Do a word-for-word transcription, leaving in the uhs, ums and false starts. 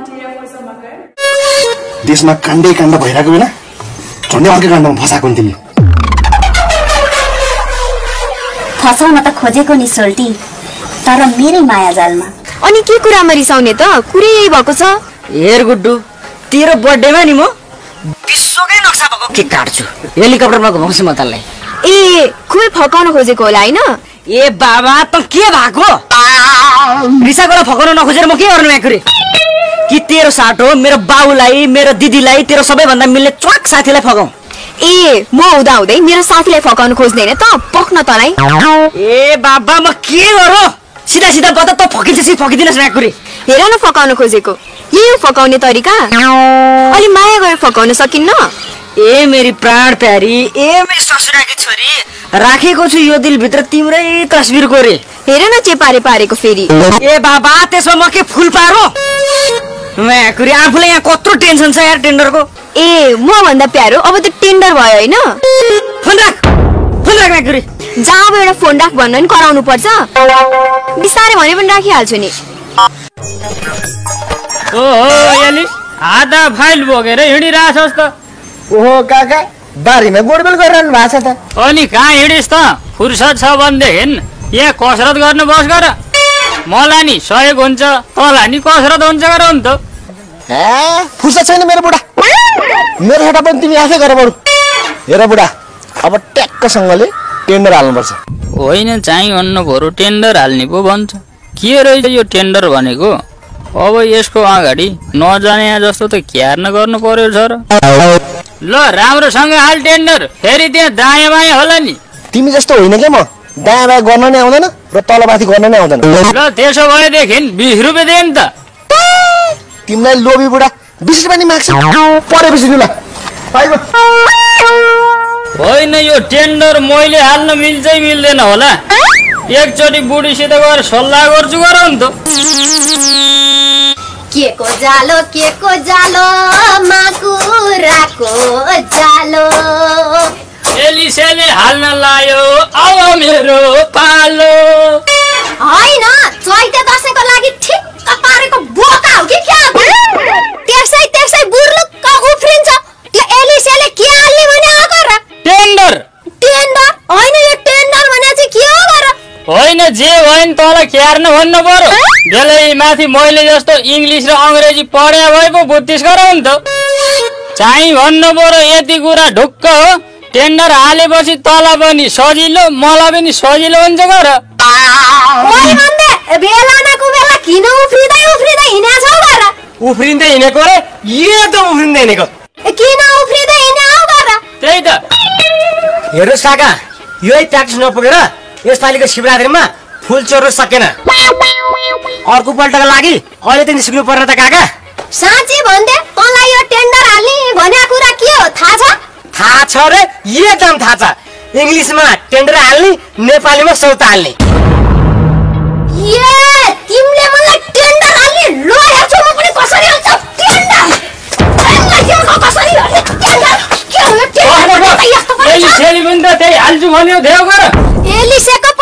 देशमा काण्डै काण्ड भइरहेको बेला झन्डै अर्कै काण्डमा फसाएको नि तिमी। फसाउन त खोजेको नि सोल्टी, तर मेरै माया जालमा। अनि के कुरामा रिसाउने त? कुरै यही भएको छ। हेर गुड्डु, तेरो बर्थडेमा नि म विश्वकै नक्सा भएको केक काट्छु, हेलिकप्टरमा घुमाउँछु म तँलाई। ए खुबै फकाउन खोजेको होला हैन? ए बाबा त के भएको? रिसा गरेर फकाउन नखोजेर म के गर्नु याकुरे? कि तेरो साटो मेरो बाउलाई, मेरो दिदीलाई, तेरो सबैभन्दा मिल्ने च्वाक साथीलाई फकाऊ? ए म हुँदा हुँदै मेरो साथीलाई फकाउन खोज्दैन त, पक्न तलाई। ए बाबा म के गरौँ? सिधा सिधा बता त फकिन्छ सि फकिदिनस् याकुरे। हेर न फकाउन खोजेको, यही हो फकाउने तरिका? अलि माया गरेर फकाउन सकिन्न? ए मेरी प्राण प्यारी, ए मेरी ससुराकी छोरी, राखेको छु यो दिलभित्र तिम्रै तस्बिर कोरे। हेर न चेपारे पारेको फेरि। ए बाबा त्यसमा म के फुल पारो? याकुरे आफूलाई यहाँ कत्रो टेन्सन छ यार टेन्डरको। ए म भन्दा प्यारो अब त टेन्डर भयो हैन? फोन राख, फोन राख याकुरे। जहाँ अब एउटा फोन राख भन्न नि कराउनु पर्छ? बिस्तारै भने पनि राखिहाल्छु नि। ओहो याली आधा फाइल बोकेर हिँडिरहेछस् त? ओहो काका, बारीमा गोडमेल गरिरहनु भएको छ त। अनि कहाँ हिँडिस् त? फुर्सद छ भनेदेखि यहाँ कसरत गर्नु बस गर। मलाई नि सहयोग हुन्छ, तँलाई नि कसरत हुन्छ गर नि त। ए फुर्सद छैन मेरो बुढा, मेरो हेटा पनि तिमी आफै गर बरु। हेर बुढा, अब ट्याक्कसँगले टेन्डर हाल्नुपर्छ। होइन चाहिँ अन्न बरु टेन्डर हाल्ने पो भन्छ। के रहेछ यो टेन्डर भनेको? अब यसको अगाडि नजाने जस्तो त क्यार्न गर्नु पर्यो छ र। ल राम्रोसँग हाल टेन्डर, फेरि त्यहाँ दायाँ बायाँ होला नि। तिमी जस्तो होइन क्या म, दायाँ बायाँ गर्न नै आउँदैन र तलमाथि गर्न नै आउँदैन। ल त्यसो भएदेखि बिस रुपियाँ दे नि त। तिमीलाई लोभी बुढा बिस रुपियाँ नि माग्छ, परेपछि दिनु ल। होइन यो टेन्डर मैले हाल्न मिल्छै मिल्दैन होला। एकचोटि बुढीसित गएर सल्लाह गर्छु गर नि त। के को जालो के को जालो माकुराको जालो, एलिसेले हाल्न लायो अब मेरो पालो। होइन चैते दशैंको लागि ठिक्क पारेको बोका हो कि क्या? त्यसै त्यसै बुर्लुक्क उफ्रिन्छ। त्यो एलिसेले के हाल्ने भने आको र? टेन्डर। टेन्डर होइन, यो टेन्डर भने चाहिँ के हो गर? होइन जे होइन तँलाई क्यार्न भन्नु पर्यो। बेलै माथि मैले जस्तो इङ्ग्लिस र अङ्ग्रेजी पढे भए पो बुद्धिस गरौ नि त। चाहिँ भन्नु पर्यो यति कुरा ढुक्क हो, टेन्डर हालेपछि तँलाई पनि सजिलो मलाई पनि सजिलो हुन्छ गर। ओइ मन्दे बेला न कुबेला किन उफ्रिँदै उफ्रिँदै हिँडेछौ गर? उफ्रिँदै हिँडेको रे? यो त उफ्रिँदै हिँडेको। किन उफ्रिँदै हिँडे हौ गर? त्यही त। हेर्नु साका, यही ट्याक्स नपुगेर यसपालिको शिवरात्रिमा फुल चोर्नु सकेन। अर्को पल्टको लागि अहिले त निस्किनु पर्ने त काका। साँच्ची भन्दै तँलाई यो टेन्डर हाल्ने भनेको कुरा के हो थाहा छ? थाहा छ रे, एकदम थाहा छ। इङ्ग्लिसमा टेन्डर हाल्ने, नेपालीमा सौता हाल्ने। ए तिमीले मलाई टेन्डर हाल्ने लो हेर्छौ, म पनि कसरी हाल्छ टेन्डर? टेन्डर कसरी हाल्ने टेन्डर? के हो टेन्डर? एलिसेले पनि त त्यही हाल्छु भन्यो देऊ गर। एलिसेको